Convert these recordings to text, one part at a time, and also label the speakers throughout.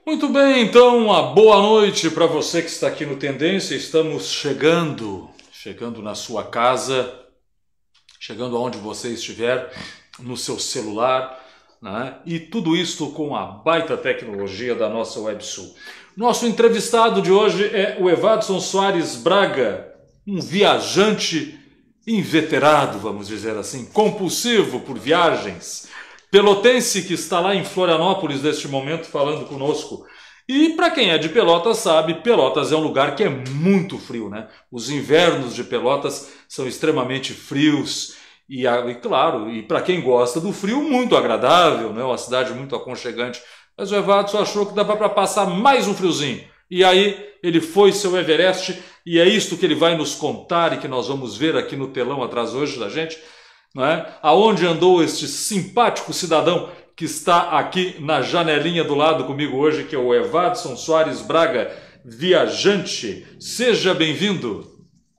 Speaker 1: Muito bem, então, uma boa noite para você que está aqui no Tendência. Estamos chegando na sua casa, chegando aonde você estiver, no seu celular, né? E tudo isto com a baita tecnologia da nossa WebSul. Nosso entrevistado de hoje é o Evadson Soares Braga, um viajante inveterado, vamos dizer assim, compulsivo por viagens, pelotense que está lá em Florianópolis neste momento falando conosco. E para quem é de Pelotas sabe, Pelotas é um lugar que é muito frio, né? Os invernos de Pelotas são extremamente frios e claro, e para quem gosta do frio, muito agradável, né? Uma cidade muito aconchegante. Mas o Evandro achou que dava para passar mais um friozinho. E aí ele foi seu Everest e é isto que ele vai nos contar e que nós vamos ver aqui no telão atrás hoje da gente, não é? Aonde andou este simpático cidadão que está aqui na janelinha do lado comigo hoje, que é o Evadson Soares Braga, viajante. Seja bem-vindo.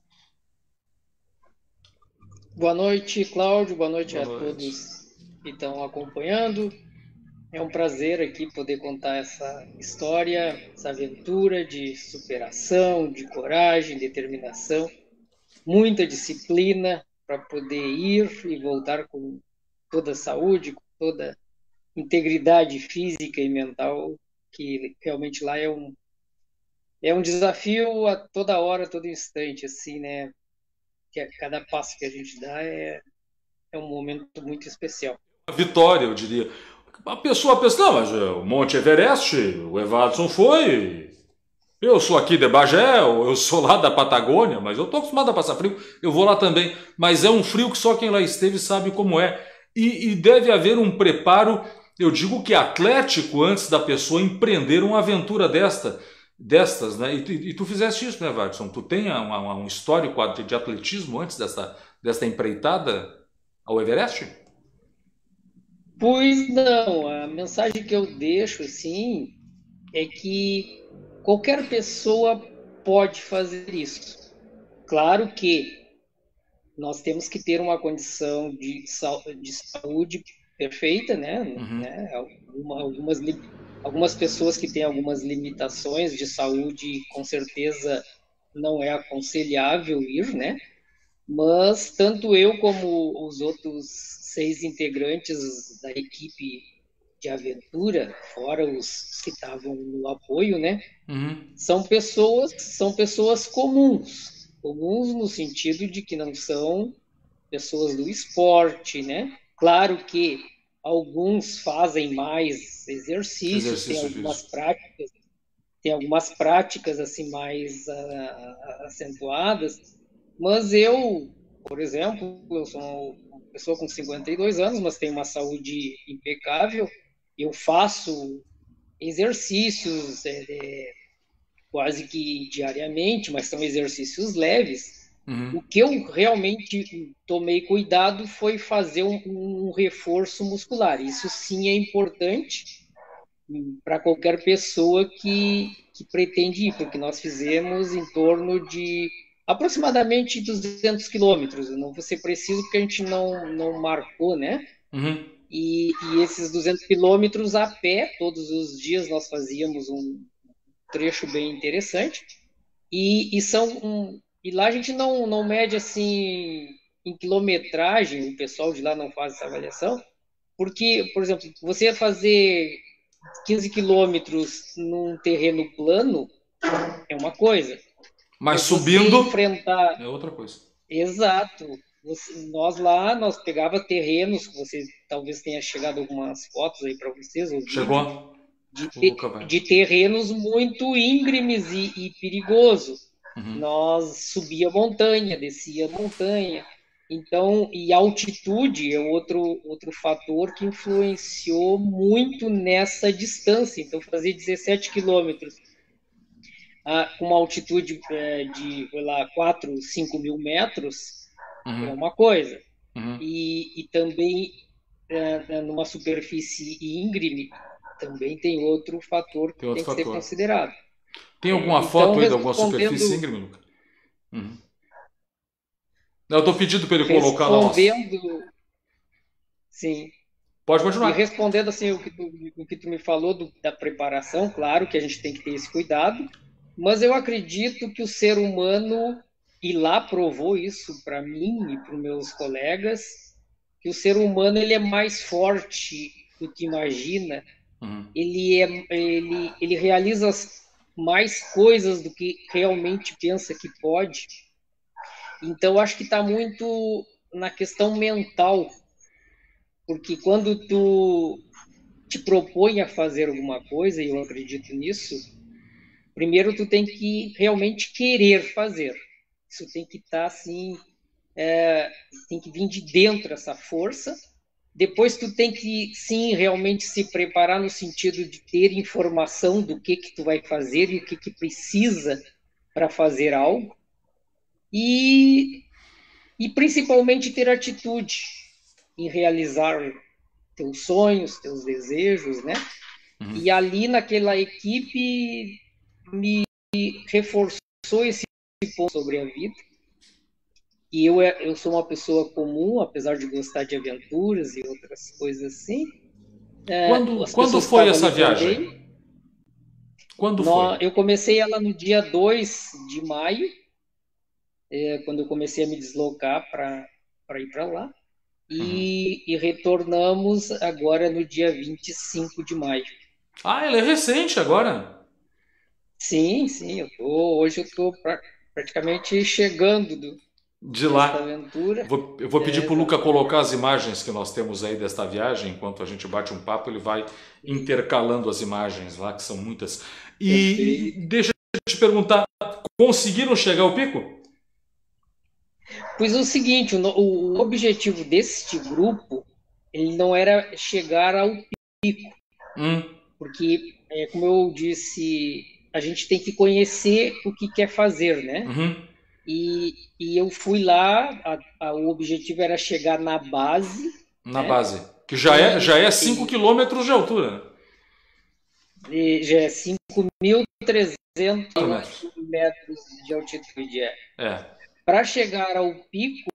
Speaker 2: Boa noite, Cláudio. Boa noite
Speaker 1: Boa
Speaker 2: a
Speaker 1: noite.
Speaker 2: todos que estão acompanhando. É um prazer aqui poder contar essa história, essa aventura de superação, de coragem, determinação, muita disciplina para poder ir e voltar com toda a saúde, com toda a integridade física e mental, que realmente lá é um desafio a toda hora, a todo instante, assim, né? Que a cada passo que a gente dá é um momento muito especial.
Speaker 1: Vitória, eu diria. A pessoa pensa, não, mas o Monte Everest, o Evadson foi. Eu sou aqui de Bagé, eu sou lá da Patagônia, mas eu estou acostumado a passar frio, eu vou lá também. Mas é um frio que só quem lá esteve sabe como é. E deve haver um preparo, eu digo que atlético, antes da pessoa empreender uma aventura destas, né? E tu fizeste isso, né, Watson? Tu tem um histórico de atletismo antes desta empreitada ao Everest?
Speaker 2: Pois não, a mensagem que eu deixo assim é que qualquer pessoa pode fazer isso. Claro que nós temos que ter uma condição de saúde perfeita, né? Algumas pessoas que têm algumas limitações de saúde, com certeza não é aconselhável ir, né? Mas tanto eu como os outros 6 integrantes da equipe de aventura, fora os que estavam no apoio, né?
Speaker 1: Uhum.
Speaker 2: São pessoas comuns, comuns no sentido de que não são pessoas do esporte, né? Claro que alguns fazem mais exercícios,
Speaker 1: Exercício físico.
Speaker 2: tem algumas práticas assim mais acentuadas, mas eu, por exemplo, eu sou uma pessoa com 52 anos, mas tenho uma saúde impecável. Eu faço exercícios quase que diariamente, mas são exercícios leves. O
Speaker 1: Uhum.
Speaker 2: que eu realmente tomei cuidado foi fazer um reforço muscular. Isso sim é importante para qualquer pessoa que pretende ir, porque nós fizemos em torno de aproximadamente 200 quilômetros. Não vou ser preciso porque a gente não marcou, né?
Speaker 1: Uhum.
Speaker 2: E esses 200 quilômetros a pé, todos os dias nós fazíamos um trecho bem interessante. E lá a gente não mede assim em quilometragem, o pessoal de lá não faz essa avaliação, porque, por exemplo, você fazer 15 quilômetros num terreno plano é uma coisa.
Speaker 1: Mas
Speaker 2: Você
Speaker 1: subindo
Speaker 2: enfrentar.
Speaker 1: é outra coisa.
Speaker 2: Exato. Nós lá, nós pegava terrenos, que você talvez tenha chegado algumas fotos aí para vocês, o vídeo,
Speaker 1: Chegou?
Speaker 2: de,
Speaker 1: Ô, cavalo.
Speaker 2: de terrenos muito íngremes e perigosos.
Speaker 1: Uhum.
Speaker 2: Nós subia montanha, descia montanha. Então, e altitude é outro fator que influenciou muito nessa distância. Então, fazer 17 quilômetros com uma altitude de, sei lá, 4, 5 mil metros é
Speaker 1: Uhum.
Speaker 2: uma coisa.
Speaker 1: Uhum.
Speaker 2: E também numa superfície íngreme também tem outro fator que
Speaker 1: Tem outro
Speaker 2: tem que ser
Speaker 1: fator.
Speaker 2: considerado.
Speaker 1: Tem alguma
Speaker 2: Então,
Speaker 1: foto aí de alguma superfície
Speaker 2: respondendo,
Speaker 1: íngreme, Luca? Uhum. Eu tô pedindo para ele colocar lá umas.
Speaker 2: respondendo, sim.
Speaker 1: Pode
Speaker 2: E
Speaker 1: continuar.
Speaker 2: respondendo assim o que tu me falou da preparação, claro que a gente tem que ter esse cuidado, mas eu acredito que o ser humano, e lá provou isso para mim e para os meus colegas, que o ser humano ele é mais forte do que imagina,
Speaker 1: Uhum.
Speaker 2: ele realiza mais coisas do que realmente pensa que pode. Então acho que está muito na questão mental, porque quando tu te propõe a fazer alguma coisa, e eu acredito nisso, primeiro tu tem que realmente querer fazer. Isso tem que estar assim, tem que vir de dentro essa força. Depois tu tem que sim realmente se preparar no sentido de ter informação do que tu vai fazer e o que precisa para fazer algo. E, e principalmente ter atitude em realizar teus sonhos, teus desejos, né?
Speaker 1: Uhum.
Speaker 2: E ali naquela equipe me reforçou esse ponto sobre a vida. E eu sou uma pessoa comum, apesar de gostar de aventuras e outras coisas assim.
Speaker 1: Quando,
Speaker 2: As
Speaker 1: quando
Speaker 2: pessoas que
Speaker 1: foi
Speaker 2: estavam
Speaker 1: essa
Speaker 2: ali
Speaker 1: viagem?
Speaker 2: também.
Speaker 1: Quando foi?
Speaker 2: Eu comecei ela no dia 2 de maio, quando eu comecei a me deslocar para ir para lá.
Speaker 1: Uhum.
Speaker 2: E retornamos agora no dia 25 de maio.
Speaker 1: Ah, ela é recente agora.
Speaker 2: Sim, sim, hoje eu estou praticamente chegando
Speaker 1: De
Speaker 2: desta
Speaker 1: lá.
Speaker 2: aventura.
Speaker 1: Eu vou pedir para o Luca
Speaker 2: Exatamente.
Speaker 1: colocar as imagens que nós temos aí desta viagem. Enquanto a gente bate um papo, ele vai intercalando as imagens lá, que são muitas. E
Speaker 2: Perfeito.
Speaker 1: deixa eu te perguntar, conseguiram chegar ao pico?
Speaker 2: Pois é o seguinte, o objetivo deste grupo, ele não era chegar ao pico,
Speaker 1: Hum.
Speaker 2: porque, como eu disse, a gente tem que conhecer o que quer fazer, né?
Speaker 1: Uhum.
Speaker 2: E eu fui lá, o objetivo era chegar na base,
Speaker 1: Na
Speaker 2: né?
Speaker 1: base. Que já é
Speaker 2: E,
Speaker 1: 5 quilômetros de altura.
Speaker 2: já é 5.300
Speaker 1: Metros.
Speaker 2: metros de altitude.
Speaker 1: É.
Speaker 2: Para chegar ao pico,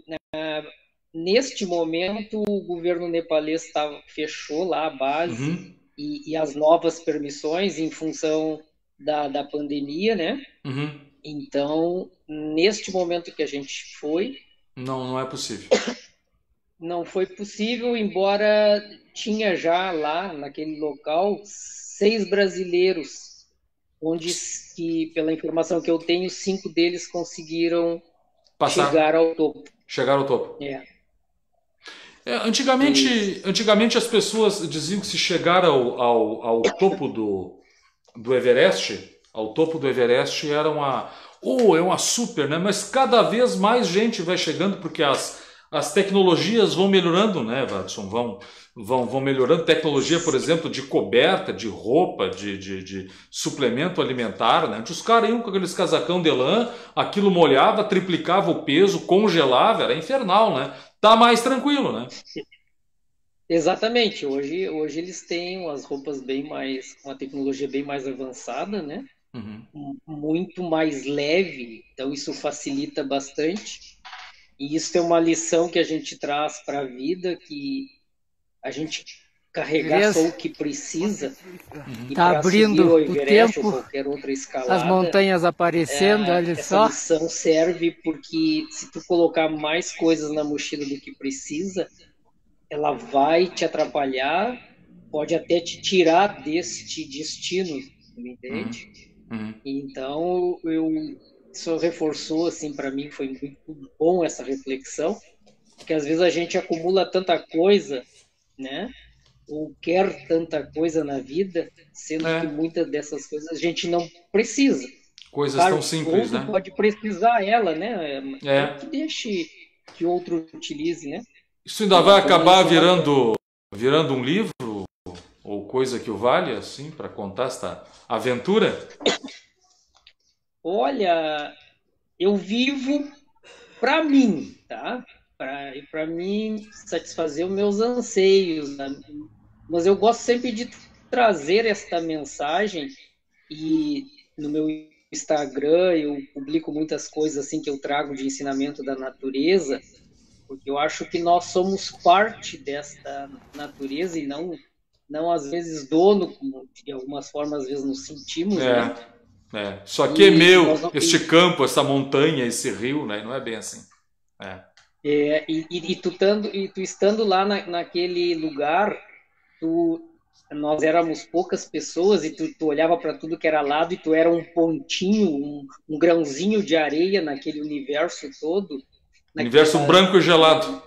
Speaker 2: neste momento, o governo nepalês fechou lá a base
Speaker 1: Uhum.
Speaker 2: e as novas permissões em função da pandemia, né?
Speaker 1: Uhum.
Speaker 2: Então, neste momento que a gente foi,
Speaker 1: Não, não é possível.
Speaker 2: não foi possível, embora tinha já lá naquele local 6 brasileiros, onde que, pela informação que eu tenho, 5 deles conseguiram chegar
Speaker 1: Passar,
Speaker 2: ao topo.
Speaker 1: chegar ao topo.
Speaker 2: É,
Speaker 1: Antigamente,
Speaker 2: isso.
Speaker 1: antigamente as pessoas diziam que se chegar ao topo do Everest, ao topo do Everest era é uma super, né? Mas cada vez mais gente vai chegando porque as tecnologias vão melhorando, né, Watson? Vão melhorando. Tecnologia, por exemplo, de coberta, de roupa, de suplemento alimentar, né? Antes os caras iam com aqueles casacão de lã, aquilo molhava, triplicava o peso, congelava, era infernal, né? Tá mais tranquilo, né?
Speaker 2: Exatamente. Hoje eles têm as roupas bem mais, uma tecnologia bem mais avançada, né?
Speaker 1: Uhum.
Speaker 2: Muito mais leve, então isso facilita bastante. E isso é uma lição que a gente traz para a vida, que a gente carregar só o
Speaker 3: Beleza?
Speaker 2: que precisa e
Speaker 3: Tá
Speaker 2: para subir o
Speaker 3: abrindo o
Speaker 2: Everest ou
Speaker 3: tempo,
Speaker 2: qualquer outra
Speaker 3: as
Speaker 2: escalada,
Speaker 3: montanhas aparecendo, olha
Speaker 2: essa
Speaker 3: só.
Speaker 2: lição serve porque se tu colocar mais coisas na mochila do que precisa, ela vai te atrapalhar, pode até te tirar deste destino, me
Speaker 1: Uhum.
Speaker 2: entende?
Speaker 1: Uhum.
Speaker 2: Então, isso reforçou, assim, para mim foi muito bom essa reflexão, porque às vezes a gente acumula tanta coisa, né? Ou quer tanta coisa na vida, sendo que
Speaker 1: É,
Speaker 2: muitas dessas coisas a gente não precisa.
Speaker 1: coisas tão
Speaker 2: Claro,
Speaker 1: simples,
Speaker 2: outro
Speaker 1: né?
Speaker 2: pode precisar ela, né? Aí
Speaker 1: É.
Speaker 2: que deixe que outro utilize, né?
Speaker 1: Isso ainda vai
Speaker 2: Então,
Speaker 1: acabar
Speaker 2: isso é bacana.
Speaker 1: virando um livro ou coisa que o valha, assim, para contar esta aventura?
Speaker 2: Olha, eu vivo para mim, tá? Para mim satisfazer os meus anseios, né? Mas eu gosto sempre de trazer esta mensagem e no meu Instagram eu publico muitas coisas assim que eu trago de ensinamento da natureza, porque eu acho que nós somos parte desta natureza e não às vezes dono, como de algumas formas às vezes nos sentimos, né?
Speaker 1: Só que é meu,
Speaker 2: Nós não,
Speaker 1: este campo, essa montanha, esse rio, né? Não é bem assim. É.
Speaker 2: tu estando lá naquele lugar, nós éramos poucas pessoas e tu olhava para tudo que era lado e tu era um pontinho, um grãozinho de areia naquele universo todo,
Speaker 1: Universo
Speaker 2: naquela,
Speaker 1: branco e gelado.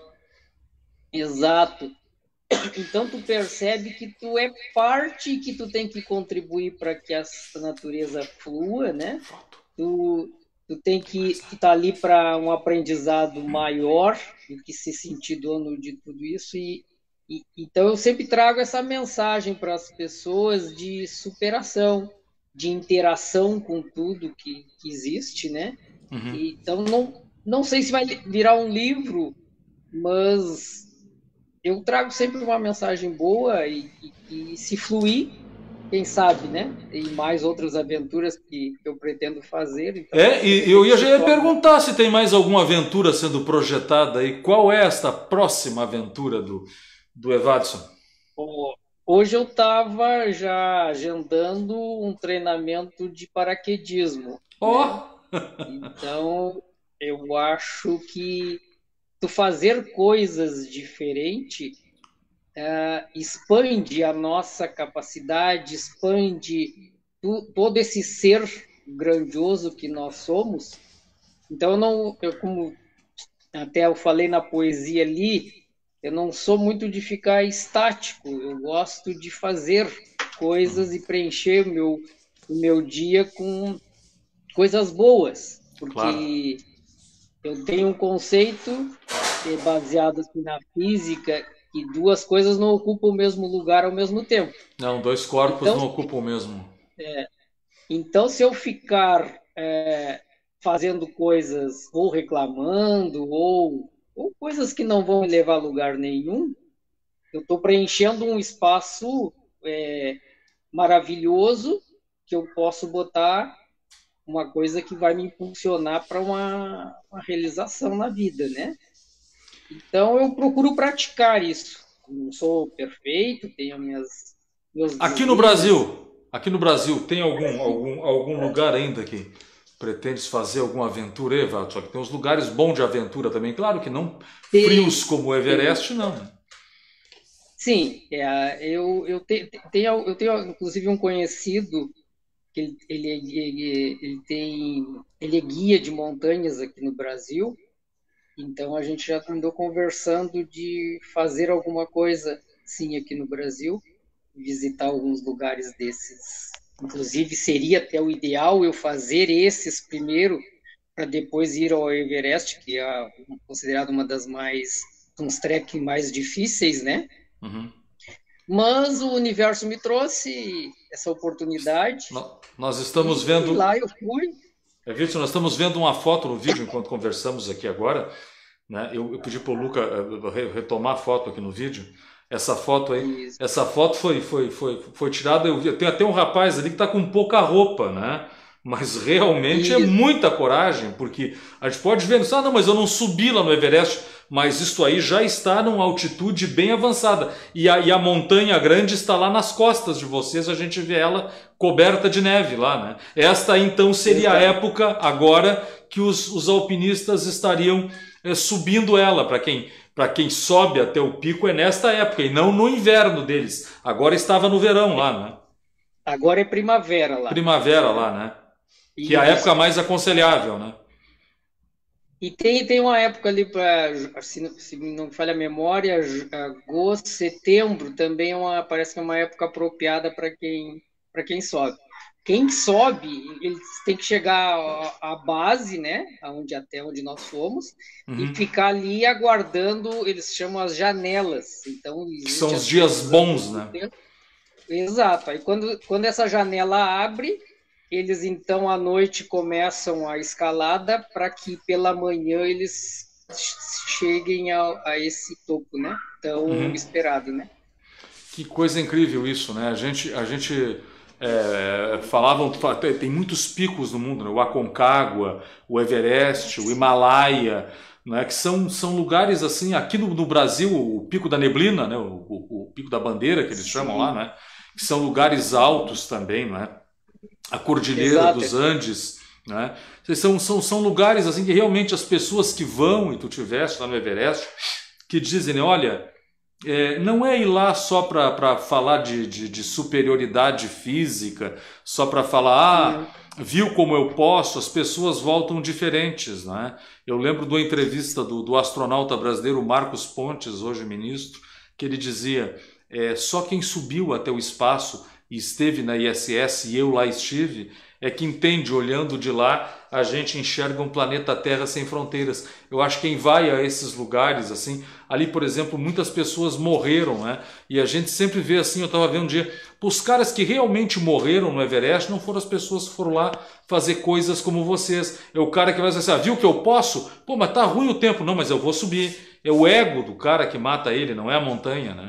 Speaker 2: exato. Então tu percebe que tu é parte e que tu tem que contribuir para que essa natureza flua, né? Tu, tu tem que estar ali para um aprendizado maior do que se sentir dono de tudo isso então eu sempre trago essa mensagem para as pessoas de superação, de interação com tudo que existe, né? Então não sei se vai virar um livro, mas eu trago sempre uma mensagem boa e se fluir, quem sabe, né? Tem mais outras aventuras que eu pretendo fazer. Então, de
Speaker 1: E eu
Speaker 2: repente
Speaker 1: já
Speaker 2: se
Speaker 1: ia
Speaker 2: torna.
Speaker 1: perguntar se tem mais alguma aventura sendo projetada aí. Qual é esta próxima aventura do Evadson?
Speaker 2: Hoje eu estava já agendando um treinamento de paraquedismo, né?
Speaker 1: Ó!
Speaker 2: Então, eu acho que tu fazer coisas diferentes expande a nossa capacidade, expande todo esse ser grandioso que nós somos. Então, como até eu falei na poesia ali, eu não sou muito de ficar estático, eu gosto de fazer coisas e preencher o meu dia com coisas boas,
Speaker 1: Claro.
Speaker 2: porque eu tenho um conceito baseado assim, na física que duas coisas não ocupam o mesmo lugar ao mesmo tempo.
Speaker 1: Não, dois corpos
Speaker 2: Então,
Speaker 1: não ocupam o mesmo.
Speaker 2: então se eu ficar fazendo coisas ou reclamando ou coisas que não vão me levar a lugar nenhum, eu estou preenchendo um espaço maravilhoso que eu posso botar uma coisa que vai me impulsionar para uma realização na vida, né? Então eu procuro praticar isso. Não sou perfeito, tenho meus deslizes.
Speaker 1: Aqui no Brasil, tem algum lugar ainda que pretendes fazer alguma aventura, Evadson? Só que tem uns lugares bons de aventura também. Claro que não
Speaker 2: Tem,
Speaker 1: frios como o
Speaker 2: tem.
Speaker 1: Everest, não. Né?
Speaker 2: Sim, eu tenho inclusive um conhecido que ele é guia de montanhas aqui no Brasil. Então a gente já andou conversando de fazer alguma coisa sim aqui no Brasil, visitar alguns lugares desses. Inclusive seria até o ideal eu fazer esses primeiro para depois ir ao Everest, que é considerado uma das uns trekking mais difíceis, né?
Speaker 1: Uhum.
Speaker 2: Mas o universo me trouxe essa oportunidade
Speaker 1: Nós estamos
Speaker 2: e
Speaker 1: vendo.
Speaker 2: lá eu fui.
Speaker 1: Wilson, nós estamos vendo uma foto no vídeo enquanto conversamos aqui agora. Né? Eu pedi para o Luca retomar a foto aqui no vídeo. Essa foto aí,
Speaker 2: Isso.
Speaker 1: essa foto foi tirada. Eu tenho até um rapaz ali que está com pouca roupa, né? Mas realmente é
Speaker 2: Isso.
Speaker 1: muita coragem, porque a gente pode ver, não, mas eu não subi lá no Everest, mas isto aí já está numa altitude bem avançada. E a montanha grande está lá nas costas de vocês, a gente vê ela coberta de neve lá, né? Esta então seria a época agora que os alpinistas estariam subindo ela. Para quem sobe até o pico é nesta época e não no inverno deles. Agora estava no verão lá, né?
Speaker 2: Agora é primavera lá.
Speaker 1: Primavera lá, né? Que é a
Speaker 2: Isso.
Speaker 1: época mais aconselhável, né?
Speaker 2: E tem uma época ali, se não me falha a memória, agosto, setembro também parece que é uma época apropriada para quem sobe. Quem sobe, eles têm que chegar à base, né, até onde nós fomos, e ficar ali aguardando, eles chamam as janelas. Então,
Speaker 1: Que são
Speaker 2: existe
Speaker 1: os
Speaker 2: as
Speaker 1: dias bons, né?
Speaker 2: Exato. Aí quando essa janela abre, eles então à noite começam a escalada para que pela manhã eles cheguem a esse topo, né? Tão esperado, né?
Speaker 1: Que coisa incrível isso, né? A gente Falavam, tem muitos picos no mundo, né? O Aconcagua, o Everest, o Himalaia, né? Que são lugares assim, aqui no Brasil, o Pico da Neblina, né? O Pico da Bandeira, que eles chamam lá,
Speaker 2: Sim,
Speaker 1: né? Que são lugares altos também, né? A Cordilheira
Speaker 2: exato.
Speaker 1: dos Andes, né? São lugares assim que realmente as pessoas que vão, e tu tiveste lá no Everest, que dizem, né, olha, não é ir lá só para falar de superioridade física, só para falar,
Speaker 2: Uhum.
Speaker 1: viu como eu posso, as pessoas voltam diferentes, né? Eu lembro de uma entrevista do astronauta brasileiro Marcos Pontes, hoje ministro, que ele dizia, só quem subiu até o espaço e esteve na ISS, e eu lá estive, é que entende, olhando de lá, a gente enxerga um planeta Terra sem fronteiras. Eu acho que quem vai a esses lugares, assim, ali, por exemplo, muitas pessoas morreram, né? E a gente sempre vê assim, eu estava vendo um dia, os caras que realmente morreram no Everest não foram as pessoas que foram lá fazer coisas como vocês. É o cara que vai dizer assim, viu que eu posso? Pô, mas tá ruim o tempo. Não, mas eu vou subir. É o ego do cara que mata ele, não é a montanha, né?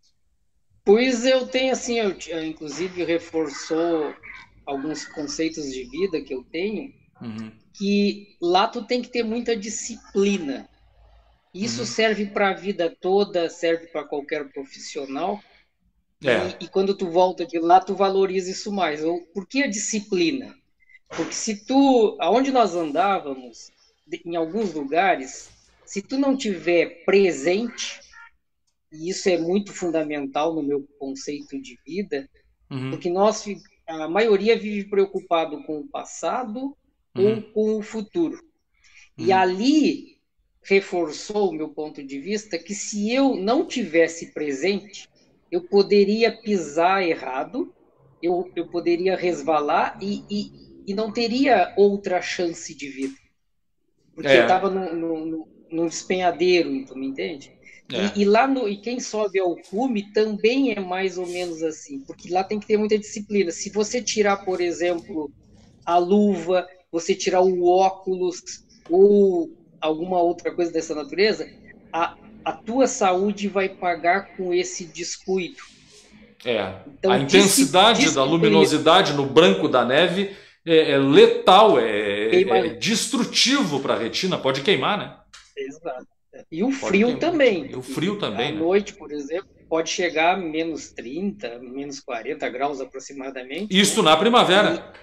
Speaker 2: Pois eu tenho assim, inclusive reforçou alguns conceitos de vida que eu tenho,
Speaker 1: Uhum,
Speaker 2: que lá tu tem que ter muita disciplina. Isso
Speaker 1: uhum.
Speaker 2: serve para a vida toda, serve para qualquer profissional.
Speaker 1: É.
Speaker 2: E quando tu volta de lá, tu valoriza isso mais. Por que a disciplina? Porque se tu, aonde nós andávamos, em alguns lugares, se tu não tiver presente, e isso é muito fundamental no meu conceito de vida,
Speaker 1: Uhum,
Speaker 2: porque a maioria vive preocupado com o passado ou
Speaker 1: uhum,
Speaker 2: com o futuro. E
Speaker 1: uhum.
Speaker 2: ali reforçou o meu ponto de vista que se eu não tivesse presente, eu poderia pisar errado, eu poderia resvalar e não teria outra chance de vida, porque eu estava
Speaker 1: É,
Speaker 2: num despenhadeiro, então, me entende?
Speaker 1: é.
Speaker 2: E quem sobe ao cume também é mais ou menos assim, porque lá tem que ter muita disciplina. Se você tirar, por exemplo, a luva, você tirar o óculos ou alguma outra coisa dessa natureza, a tua saúde vai pagar com esse descuido.
Speaker 1: A
Speaker 2: Então,
Speaker 1: intensidade da
Speaker 2: disciplina
Speaker 1: luminosidade no branco da neve é letal,
Speaker 2: queima.
Speaker 1: é destrutivo para a retina, pode queimar, né?
Speaker 2: Exato. E o
Speaker 1: Pode
Speaker 2: frio
Speaker 1: queimar.
Speaker 2: também,
Speaker 1: E o frio
Speaker 2: porque à
Speaker 1: também, né?
Speaker 2: noite, por exemplo, pode chegar a menos 30, menos 40 graus aproximadamente,
Speaker 1: Isso
Speaker 2: né?
Speaker 1: na
Speaker 2: E
Speaker 1: primavera.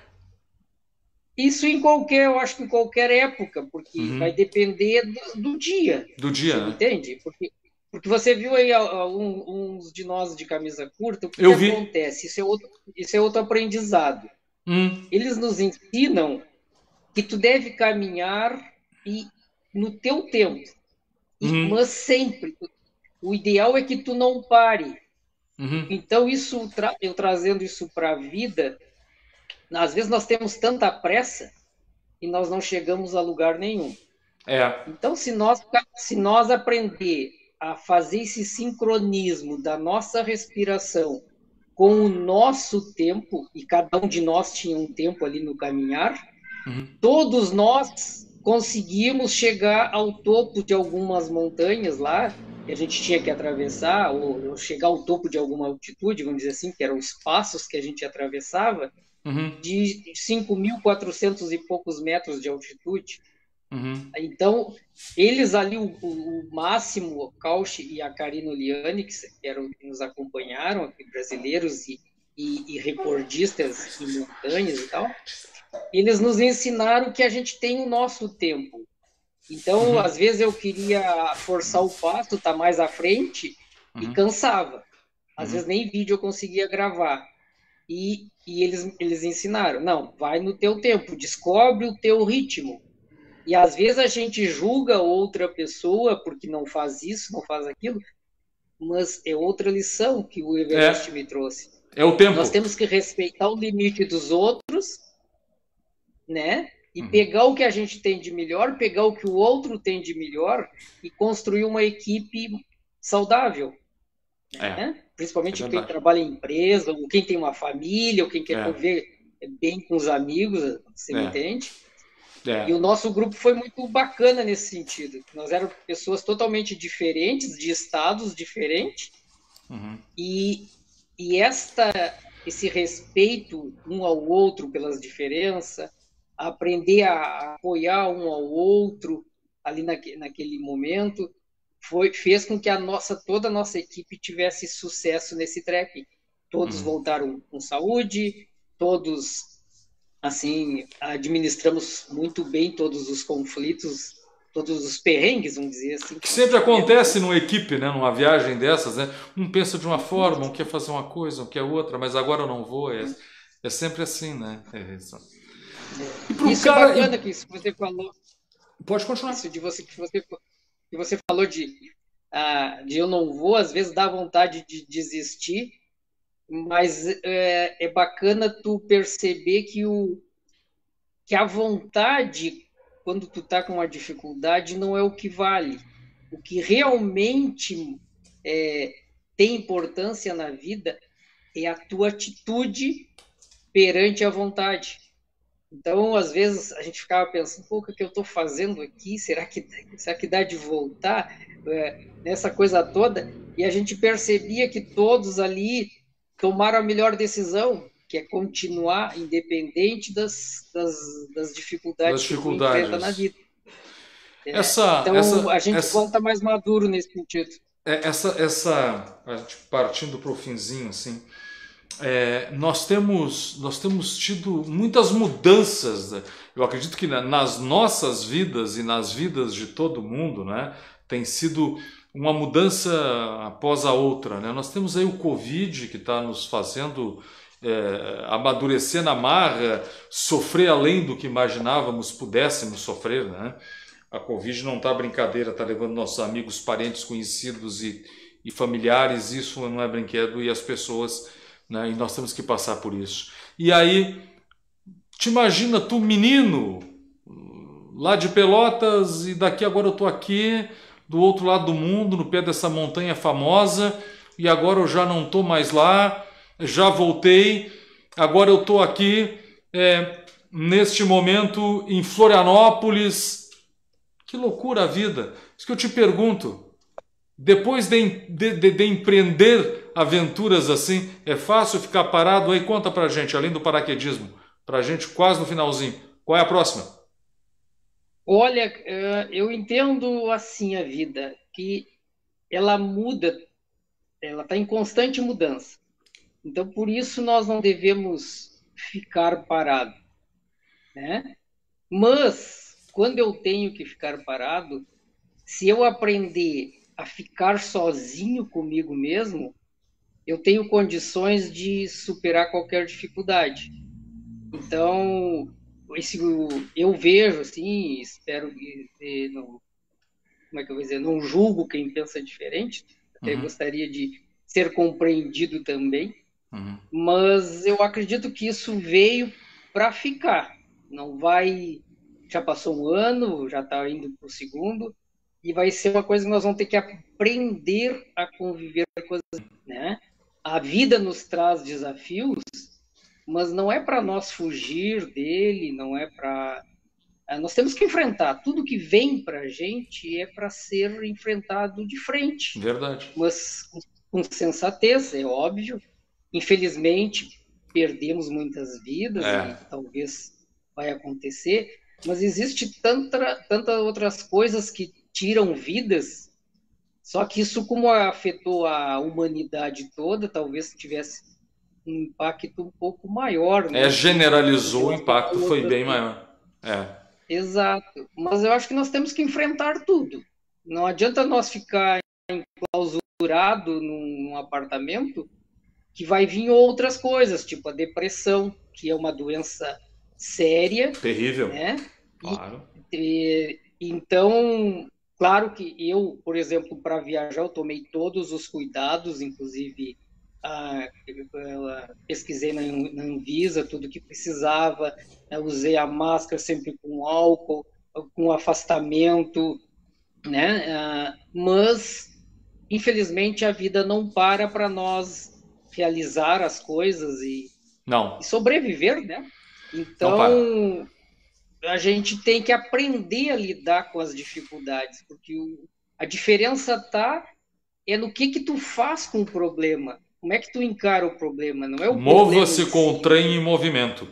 Speaker 2: isso em qualquer, eu acho que em qualquer época, porque vai
Speaker 1: Uhum.
Speaker 2: depender do dia,
Speaker 1: Do dia,
Speaker 2: você me
Speaker 1: né?
Speaker 2: entende? Porque você viu aí uns de nós de camisa curta, o que
Speaker 1: Eu vi.
Speaker 2: acontece? Isso é outro aprendizado.
Speaker 1: Hum,
Speaker 2: Eles nos ensinam que tu deve caminhar e no teu tempo,
Speaker 1: uhum,
Speaker 2: mas sempre. O ideal é que tu não pare.
Speaker 1: uhum.
Speaker 2: Então, eu trazendo isso para a vida, às vezes nós temos tanta pressa e nós não chegamos a lugar nenhum.
Speaker 1: É.
Speaker 2: Então, se nós aprender a fazer esse sincronismo da nossa respiração com o nosso tempo, e cada um de nós tinha um tempo ali no caminhar,
Speaker 1: Uhum,
Speaker 2: todos nós conseguimos chegar ao topo de algumas montanhas lá, que a gente tinha que atravessar, ou chegar ao topo de alguma altitude, vamos dizer assim, que eram os passos que a gente atravessava,
Speaker 1: uhum,
Speaker 2: de 5.400 e poucos metros de altitude.
Speaker 1: uhum,
Speaker 2: Então, eles ali, o Máximo, o Cauchy e a Karina Oliani, que eram que nos acompanharam, aqui, brasileiros e recordistas em montanhas e tal, eles nos ensinaram que a gente tem o nosso tempo. Então,
Speaker 1: uhum,
Speaker 2: às vezes eu queria forçar o passo, estar mais à frente, e
Speaker 1: uhum,
Speaker 2: cansava. Às
Speaker 1: uhum.
Speaker 2: vezes nem vídeo eu conseguia gravar. E eles ensinaram, não, vai no teu tempo, descobre o teu ritmo. E às vezes a gente julga outra pessoa porque não faz isso, não faz aquilo, mas é outra lição que o Everest
Speaker 1: É.
Speaker 2: me trouxe.
Speaker 1: É o
Speaker 2: Nós
Speaker 1: tempo.
Speaker 2: temos que respeitar o limite dos outros, né? E
Speaker 1: Uhum.
Speaker 2: pegar o que a gente tem de melhor, pegar o que o outro tem de melhor e construir uma equipe saudável,
Speaker 1: É.
Speaker 2: né?
Speaker 1: É
Speaker 2: Principalmente quem
Speaker 1: verdade.
Speaker 2: trabalha em empresa, ou quem tem uma família, ou quem quer
Speaker 1: É.
Speaker 2: conviver bem com os amigos, você me
Speaker 1: É.
Speaker 2: entende? E o
Speaker 1: É.
Speaker 2: nosso grupo foi muito bacana nesse sentido. Nós éramos pessoas totalmente diferentes, de estados diferentes,
Speaker 1: Uhum.
Speaker 2: e, e esta esse respeito um ao outro pelas diferenças, aprender a apoiar um ao outro ali naquele momento, fez com que toda a nossa equipe tivesse sucesso nesse trekking. Todos voltaram com saúde, todos assim administramos muito bem todos os conflitos, todos os perrengues, vamos dizer assim.
Speaker 1: Que sempre acontece numa equipe, né? Numa viagem dessas, né? Um pensa de uma forma, um quer fazer uma coisa, um quer outra, mas agora eu não vou. É sempre assim, né?
Speaker 2: Isso é bacana que isso você falou.
Speaker 1: Pode continuar.
Speaker 2: Isso que você falou de eu não vou, às vezes dá vontade de desistir, mas é bacana tu perceber que a vontade, quando tu tá com uma dificuldade, não é o que vale. O que realmente tem importância na vida é a tua atitude perante a vontade. Então, às vezes, a gente ficava pensando, pô, o que eu estou fazendo aqui? Será que dá de voltar nessa coisa toda? E a gente percebia que todos ali tomaram a melhor decisão, que é continuar independente das dificuldades que tu enfrenta na vida. Então, a gente volta mais maduro nesse sentido.
Speaker 1: A gente partindo para o finzinho, assim, nós temos tido muitas mudanças. Eu acredito que nas nossas vidas e nas vidas de todo mundo, né, tem sido uma mudança após a outra, né? Nós temos aí o Covid que está nos fazendo amadurecer na marra, sofrer além do que imaginávamos pudéssemos sofrer, né? A Covid não está brincadeira, está levando nossos amigos, parentes, conhecidos e familiares, isso não é brinquedo, e as pessoas, né? E nós temos que passar por isso. E aí, te imagina tu menino, lá de Pelotas, e daqui agora eu estou aqui, do outro lado do mundo, no pé dessa montanha famosa, e agora eu já não estou mais lá, já voltei, agora eu estou aqui, neste momento, em Florianópolis. Que loucura a vida! Isso que eu te pergunto, depois de empreender aventuras assim, é fácil ficar parado aí? Conta pra gente, além do paraquedismo, pra gente quase no finalzinho. Qual é a próxima?
Speaker 2: Olha, eu entendo assim a vida, que ela muda, ela está em constante mudança. Então, por isso, nós não devemos ficar parado, né? Mas, quando eu tenho que ficar parado, se eu aprender a ficar sozinho comigo mesmo, eu tenho condições de superar qualquer dificuldade. Então, eu vejo, assim, espero que não, como é que eu vou dizer, não julgo quem pensa diferente, até gostaria de ser compreendido também, mas eu acredito que isso veio para ficar. Não vai, já passou um ano, já está indo para o segundo, e vai ser uma coisa que nós vamos ter que aprender a conviver com as, né? A vida nos traz desafios, mas não é para nós fugir dele, não é para... Nós temos que enfrentar. Tudo que vem para a gente é para ser enfrentado de frente.
Speaker 1: Verdade.
Speaker 2: Mas com sensatez, é óbvio. Infelizmente, perdemos muitas vidas e talvez vai acontecer, mas existe tantas outras coisas que tiram vidas, só que isso, como afetou a humanidade toda, talvez tivesse um impacto um pouco maior, né?
Speaker 1: Generalizou, o impacto foi bem maior.
Speaker 2: Exato. Mas eu acho que nós temos que enfrentar tudo. Não adianta nós ficar enclausurado num apartamento, que vai vir outras coisas, tipo a depressão, que é uma doença séria.
Speaker 1: Terrível.
Speaker 2: Né?
Speaker 1: Claro.
Speaker 2: Então, claro que eu, por exemplo, para viajar, eu tomei todos os cuidados, inclusive pesquisei na Anvisa tudo que precisava, usei a máscara sempre com álcool, com afastamento, né? Mas, infelizmente, a vida não para nós realizar as coisas e sobreviver, né? Então, a gente tem que aprender a lidar com as dificuldades, porque a diferença é no que tu faz com o problema. como é que tu encara o problema? Não é o problema
Speaker 1: Mova-se
Speaker 2: em
Speaker 1: com o
Speaker 2: si.
Speaker 1: trem em movimento.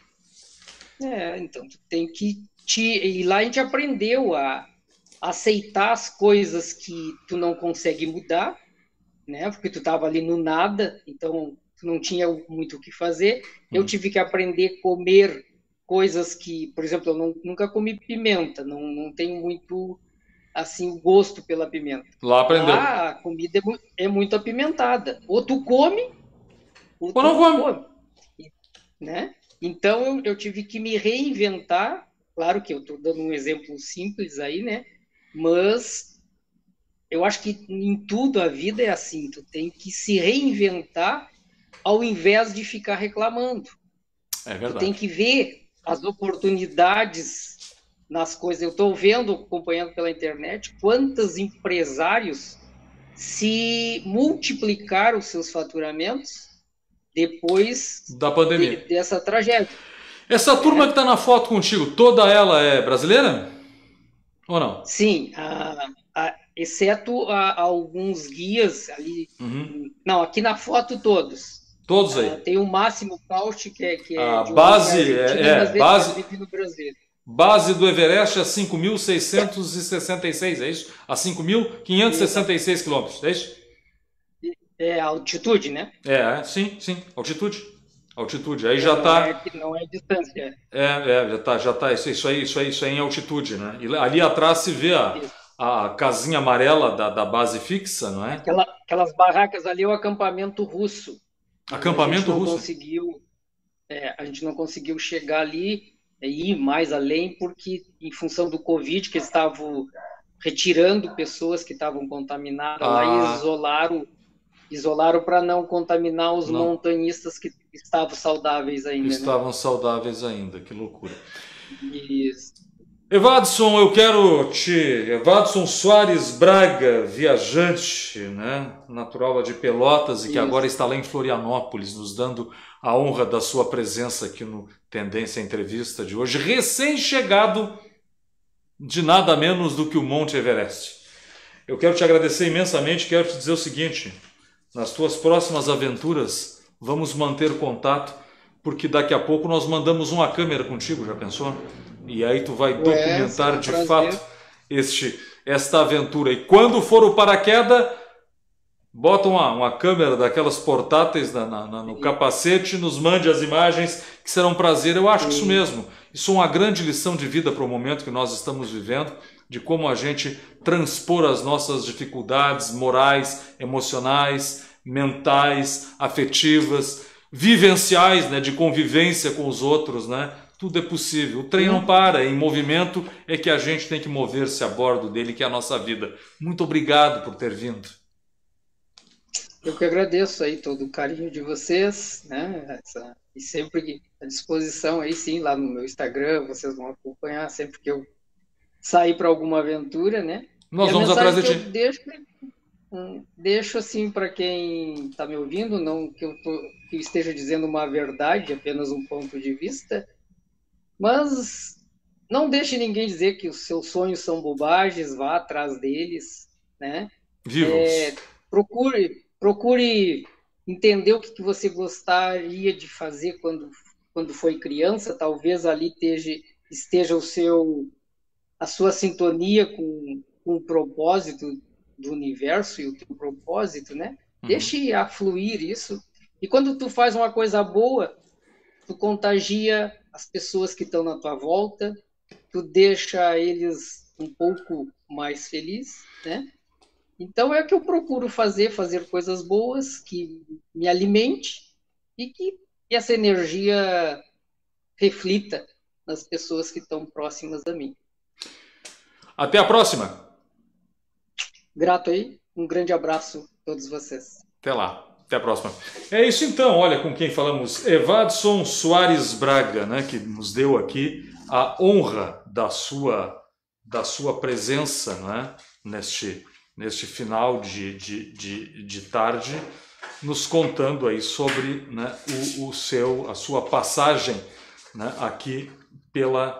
Speaker 2: Então tu tem que e lá a gente aprendeu a aceitar as coisas que tu não consegue mudar, né? Porque tu estava ali no nada, então tu não tinha muito o que fazer. Eu tive que aprender a comer coisas que, por exemplo, eu nunca comi pimenta, não tenho muito assim o gosto pela pimenta.
Speaker 1: Lá aprendeu.
Speaker 2: Lá a comida é muito apimentada. Ou tu come, ou
Speaker 1: Ou
Speaker 2: tu
Speaker 1: não
Speaker 2: não
Speaker 1: come.
Speaker 2: come, né? Então eu tive que me reinventar. Claro que eu estou dando um exemplo simples aí, né? Mas eu acho que em tudo a vida é assim, tu tem que se reinventar ao invés de ficar reclamando.
Speaker 1: É
Speaker 2: Tu tem
Speaker 1: verdade.
Speaker 2: que ver as oportunidades nas coisas. Eu estou vendo, acompanhando pela internet, quantos empresários se multiplicaram os seus faturamentos depois
Speaker 1: Da pandemia.
Speaker 2: dessa tragédia,
Speaker 1: Essa turma que
Speaker 2: né?
Speaker 1: está na foto contigo, toda ela é brasileira? Ou não?
Speaker 2: Sim, exceto alguns guias ali.
Speaker 1: Uhum.
Speaker 2: Não, aqui na foto todos.
Speaker 1: Todos aí.
Speaker 2: Tem o Máximo Cauchi, que é
Speaker 1: A
Speaker 2: de origem
Speaker 1: base
Speaker 2: argentina, mas
Speaker 1: base,
Speaker 2: vive no Brasil.
Speaker 1: base do Everest é 5.666, é isso? A
Speaker 2: Exato.
Speaker 1: 5.566 quilômetros, é isso?
Speaker 2: É a altitude, né?
Speaker 1: Sim, sim, altitude. Altitude. Aí
Speaker 2: É,
Speaker 1: já
Speaker 2: não é,
Speaker 1: tá,
Speaker 2: não é distância.
Speaker 1: já tá, isso aí em altitude, né? E ali atrás se vê
Speaker 2: Isso.
Speaker 1: a casinha amarela da base fixa, não é?
Speaker 2: Aquelas barracas ali é o acampamento russo, mas
Speaker 1: Acampamento russo.
Speaker 2: a gente não conseguiu chegar ali e ir mais além, porque em função do Covid, que eles estavam retirando pessoas que estavam contaminadas lá e
Speaker 1: Ah,
Speaker 2: isolaram para não contaminar os
Speaker 1: não
Speaker 2: montanhistas que estavam saudáveis ainda, né?
Speaker 1: estavam saudáveis ainda, que loucura.
Speaker 2: Isso.
Speaker 1: Evadson, Evadson Soares Braga, viajante, né? Natural lá de Pelotas e que agora
Speaker 2: Isso.
Speaker 1: está lá em Florianópolis, nos dando a honra da sua presença aqui no Tendência Entrevista de hoje, recém-chegado de nada menos do que o Monte Everest. Eu quero te agradecer imensamente, quero te dizer o seguinte, nas tuas próximas aventuras, vamos manter contato, porque daqui a pouco nós mandamos uma câmera contigo, já pensou? E aí tu vai
Speaker 2: Será
Speaker 1: documentar
Speaker 2: um
Speaker 1: de fato
Speaker 2: prazer.
Speaker 1: esta aventura. E quando for o paraquedas, bota uma câmera daquelas portáteis no capacete, nos mande as imagens, que será um prazer. Eu acho que isso
Speaker 2: Sim.
Speaker 1: mesmo. Isso é uma grande lição de vida para o momento que nós estamos vivendo, de como a gente transpor as nossas dificuldades morais, emocionais, mentais, afetivas, vivenciais, né, de convivência com os outros, né? Tudo é possível. O trem não
Speaker 2: Sim.
Speaker 1: para, em movimento é que a gente tem que mover-se a bordo dele, que é a nossa vida. Muito obrigado por ter vindo.
Speaker 2: Eu que agradeço aí todo o carinho de vocês, né? E sempre à disposição aí, sim, lá no meu Instagram, vocês vão acompanhar sempre que eu sair para alguma aventura, né? E
Speaker 1: Nós
Speaker 2: a
Speaker 1: vamos atrás
Speaker 2: mensagem
Speaker 1: de
Speaker 2: que eu
Speaker 1: ti.
Speaker 2: deixo assim para quem está me ouvindo, não que eu esteja dizendo uma verdade, apenas um ponto de vista, mas não deixe ninguém dizer que os seus sonhos são bobagens, vá atrás deles, né?
Speaker 1: Vivos.
Speaker 2: Procure entender o que você gostaria de fazer quando foi criança, talvez ali esteja a sua sintonia com o propósito do universo e o teu propósito, né?
Speaker 1: Uhum.
Speaker 2: Deixe afluir isso. E quando tu faz uma coisa boa, tu contagia as pessoas que estão na tua volta, tu deixa eles um pouco mais felizes, né? Então é o que eu procuro fazer coisas boas que me alimente e que essa energia reflita nas pessoas que estão próximas a mim.
Speaker 1: Até a próxima.
Speaker 2: Grato aí, um grande abraço a todos vocês.
Speaker 1: Até lá. Até a próxima. É isso então, olha com quem falamos. Evadson Soares Braga, né, que nos deu aqui a honra da sua presença, né, neste final de tarde, nos contando aí sobre, né, a sua passagem, né, aqui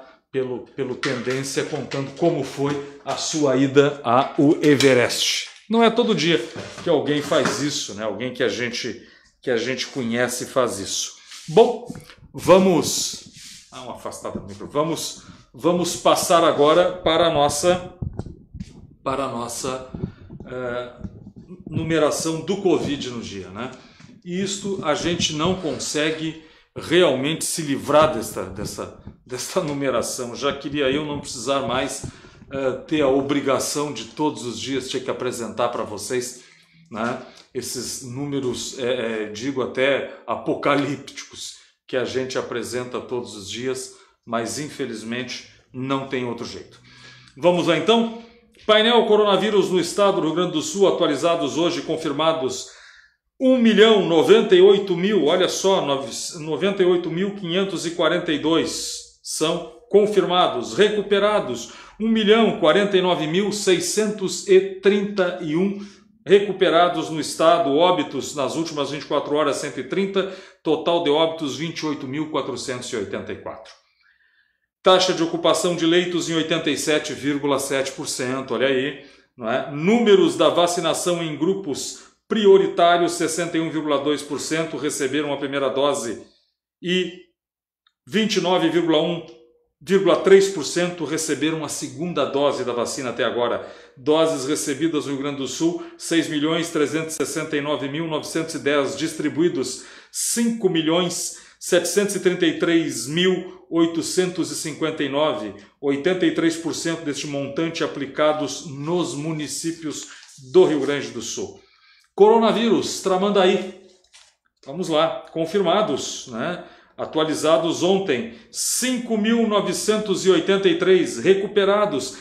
Speaker 1: pelo Tendência, contando como foi a sua ida ao Everest. Não é todo dia que alguém faz isso, né? Alguém que a gente conhece faz isso. Bom, vamos... uma afastada do microfone. Vamos passar agora para a nossa numeração do Covid no dia, né? E isto a gente não consegue realmente se livrar dessa numeração. Já queria eu não precisar mais ter a obrigação de todos os dias ter que apresentar para vocês, né, esses números, digo até apocalípticos, que a gente apresenta todos os dias, mas infelizmente não tem outro jeito. Vamos lá então? Painel coronavírus no estado do Rio Grande do Sul, atualizados hoje, confirmados 1.098.000, olha só, 98.542 são confirmados, recuperados 1.049.631 recuperados no estado, óbitos nas últimas 24 horas 130, total de óbitos 28.484. Taxa de ocupação de leitos em 87,7%, olha aí, não é? Números da vacinação em grupos prioritários, 61,2% receberam a primeira dose e 29,3% receberam a segunda dose da vacina até agora. Doses recebidas no Rio Grande do Sul, 6.369.910 distribuídos, 5.733.859, 83% deste montante aplicados nos municípios do Rio Grande do Sul. Coronavírus, Tramandaí. Vamos lá, confirmados, né? Atualizados ontem, 5.983, recuperados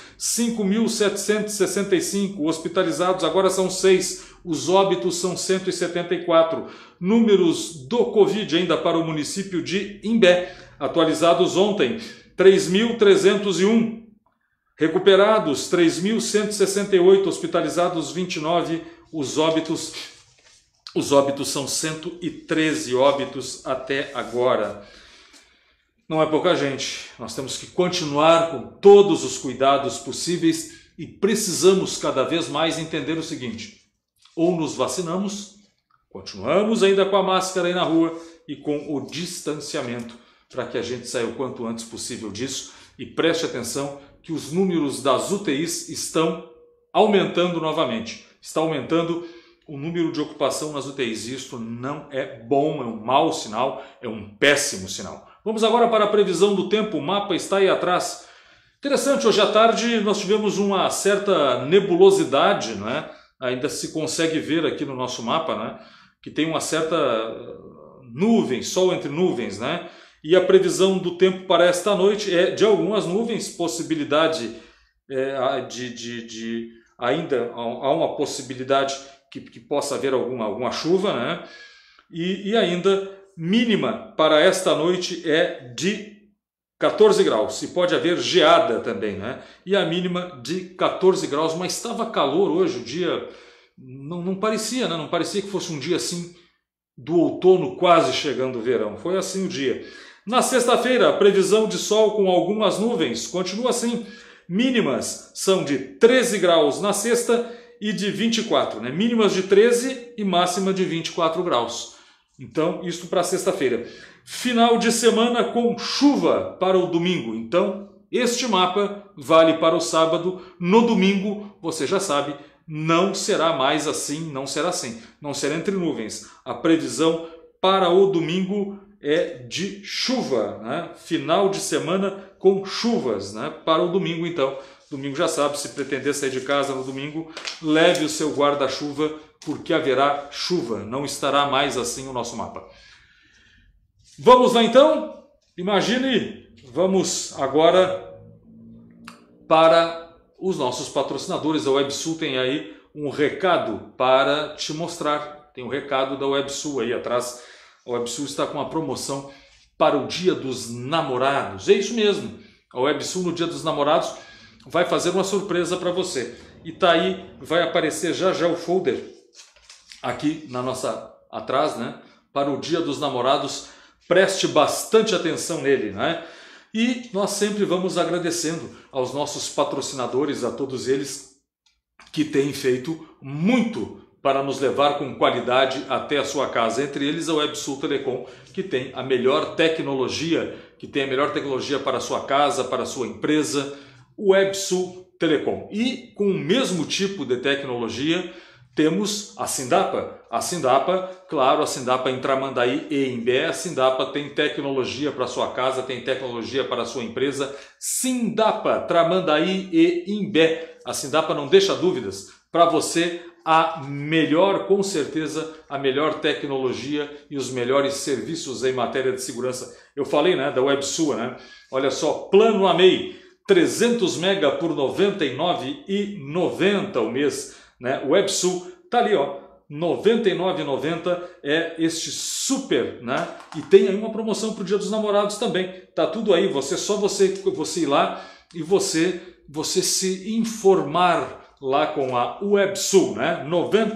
Speaker 1: 5.765, hospitalizados agora são 6, os óbitos são 174. Números do Covid ainda para o município de Imbé, atualizados ontem, 3.301, recuperados 3.168, hospitalizados 29, os óbitos são 113 óbitos até agora. Não é pouca gente. Nós temos que continuar com todos os cuidados possíveis e precisamos cada vez mais entender o seguinte: ou nos vacinamos, continuamos ainda com a máscara aí na rua e com o distanciamento para que a gente saia o quanto antes possível disso, e preste atenção que os números das UTIs estão aumentando novamente. Está aumentando o número de ocupação nas UTIs. Isto não é bom, é um mau sinal, é um péssimo sinal. Vamos agora para a previsão do tempo. O mapa está aí atrás. Interessante, hoje à tarde nós tivemos uma certa nebulosidade, não é? Ainda se consegue ver aqui no nosso mapa, né, que tem uma certa nuvem, sol entre nuvens, né? E a previsão do tempo para esta noite é de algumas nuvens, possibilidade ainda há uma possibilidade que possa haver alguma chuva, né? E ainda mínima para esta noite é de 14 graus, e pode haver geada também, né? E a mínima de 14 graus, mas estava calor hoje, o dia não parecia, né? Não parecia que fosse um dia assim do outono quase chegando o verão, foi assim o dia. Na sexta-feira, previsão de sol com algumas nuvens, continua assim, mínimas são de 13 graus na sexta e de 24, né? Mínimas de 13 e máxima de 24 graus. Então, isso para sexta-feira. Final de semana com chuva para o domingo. Então, este mapa vale para o sábado. No domingo, você já sabe, não será mais assim, não será assim. Não será entre nuvens. A previsão para o domingo é de chuva, né? Final de semana com chuvas, né? Para o domingo, então. Domingo já sabe, se pretender sair de casa no domingo, leve o seu guarda-chuva, porque haverá chuva. Não estará mais assim o nosso mapa. Vamos lá então? Imagine, vamos agora para os nossos patrocinadores. A WebSul tem aí um recado para te mostrar. Tem um recado da WebSul aí atrás. A WebSul está com uma promoção para o Dia dos Namorados. É isso mesmo. A WebSul no Dia dos Namorados vai fazer uma surpresa para você. E tá aí, vai aparecer já já o folder aqui na nossa atrás, né? Para o Dia dos Namorados. Preste bastante atenção nele, né? E nós sempre vamos agradecendo aos nossos patrocinadores, a todos eles que têm feito muito para nos levar com qualidade até a sua casa. Entre eles a WebSul Telecom, que tem a melhor tecnologia, para a sua casa, para a sua empresa, WebSul Telecom. E com o mesmo tipo de tecnologia temos a Sindapa. A Sindapa, claro, a Sindapa em Tramandaí e em Imbé. A Sindapa tem tecnologia para a sua casa, tem tecnologia para a sua empresa. Sindapa, Tramandaí e Imbé. A Sindapa não deixa dúvidas. Para você, a melhor, com certeza, a melhor tecnologia e os melhores serviços em matéria de segurança. Eu falei, né, da WebSul, né? Olha só, plano AMEI, 300 MB por R$ 99,90 o mês, né? O WebSul tá ali, ó, R$ 99,90 é este super, né? E tem aí uma promoção para o Dia dos Namorados também. Tá tudo aí, você ir lá e você se informar lá com a WebSul, né? R$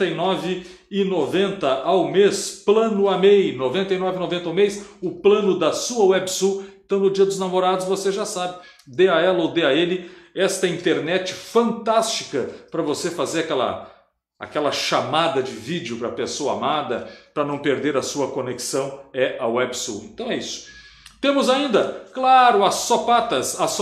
Speaker 1: 99,90 ao mês, plano AMEI, R$ 99,90 ao mês, o plano da sua WebSul. Então no Dia dos Namorados você já sabe, dê a ela ou dê a ele esta internet fantástica para você fazer aquela chamada de vídeo para a pessoa amada, para não perder a sua conexão, é a WebSul. Então é isso. Temos ainda, claro, as Sopatas. A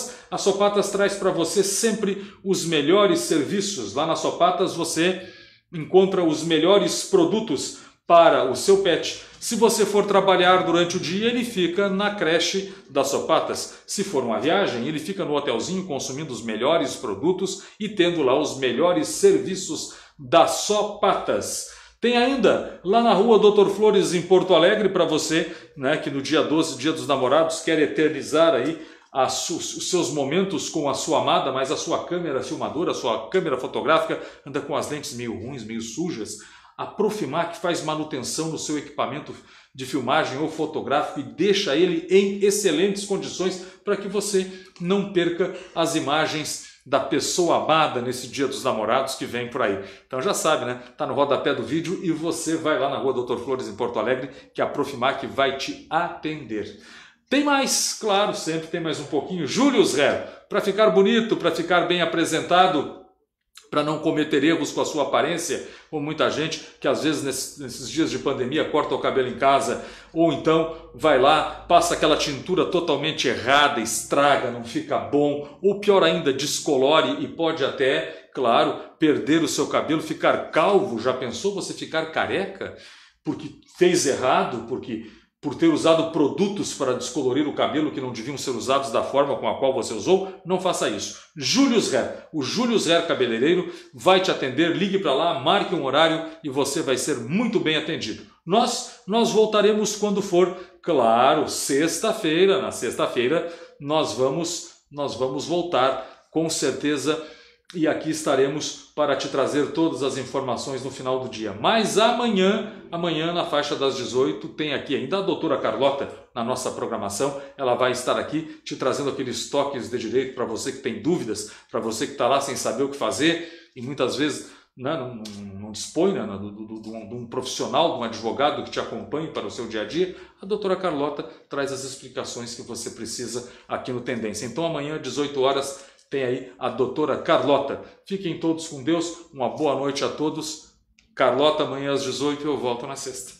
Speaker 1: Sopatas traz para você sempre os melhores serviços. Lá na Sopatas você encontra os melhores produtos para o seu pet. Se você for trabalhar durante o dia, ele fica na creche das Sopatas. Se for uma viagem, ele fica no hotelzinho consumindo os melhores produtos e tendo lá os melhores serviços das Sopatas. Tem ainda lá na rua Doutor Flores, em Porto Alegre, para você, né, que no dia 12, Dia dos Namorados, quer eternizar aí os seus momentos com a sua amada, mas a sua câmera filmadora, a sua câmera fotográfica anda com as lentes meio ruins, meio sujas. A Profimac faz manutenção no seu equipamento de filmagem ou fotográfico e deixa ele em excelentes condições para que você não perca as imagens da pessoa amada nesse Dia dos Namorados que vem por aí. Então já sabe, né? Tá no rodapé do vídeo e você vai lá na rua Doutor Flores, em Porto Alegre, que a Profimac vai te atender. Tem mais, claro, sempre tem mais um pouquinho. Julius Hair, para ficar bonito, para ficar bem apresentado, para não cometer erros com a sua aparência, como muita gente que às vezes nesses dias de pandemia corta o cabelo em casa, ou então vai lá, passa aquela tintura totalmente errada, estraga, não fica bom, ou pior ainda, descolore e pode até, claro, perder o seu cabelo, ficar calvo. Já pensou você ficar careca porque fez errado, por ter usado produtos para descolorir o cabelo que não deviam ser usados da forma com a qual você usou? Não faça isso. Julius Hair, o Julius Hair cabeleireiro vai te atender, ligue para lá, marque um horário e você vai ser muito bem atendido. Nós voltaremos quando for, claro, sexta-feira. Na sexta-feira nós vamos voltar com certeza. E aqui estaremos para te trazer todas as informações no final do dia. Mas amanhã na faixa das 18, tem aqui ainda a doutora Carlota na nossa programação. Ela vai estar aqui te trazendo aqueles toques de direito para você que tem dúvidas, para você que está lá sem saber o que fazer e muitas vezes, né, não dispõe, né, de um profissional, de um advogado que te acompanhe para o seu dia a dia. A doutora Carlota traz as explicações que você precisa aqui no Tendência. Então amanhã, às 18 horas, tem aí a doutora Carlota. Fiquem todos com Deus, uma boa noite a todos. Carlota, amanhã às 18 eu volto na sexta.